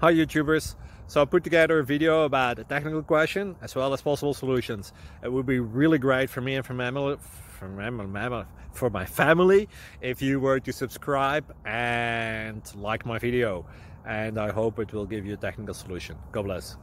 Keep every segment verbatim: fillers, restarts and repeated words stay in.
Hi YouTubers! So I put together a video about a technical question as well as possible solutions. It would be really great for me and for my family, for my, for my family if you were to subscribe and like my video. And I hope it will give you a technical solution. God bless.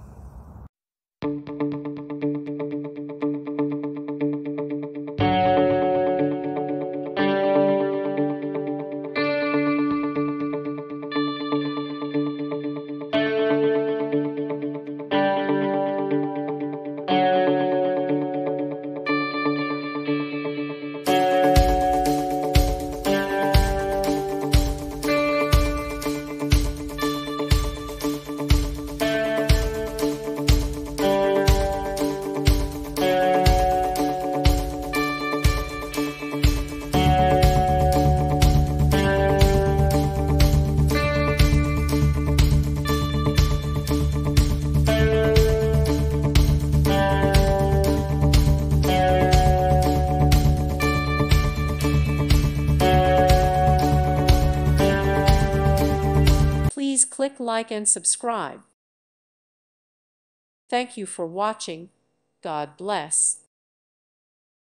Please click like and subscribe. Thank you for watching. God bless.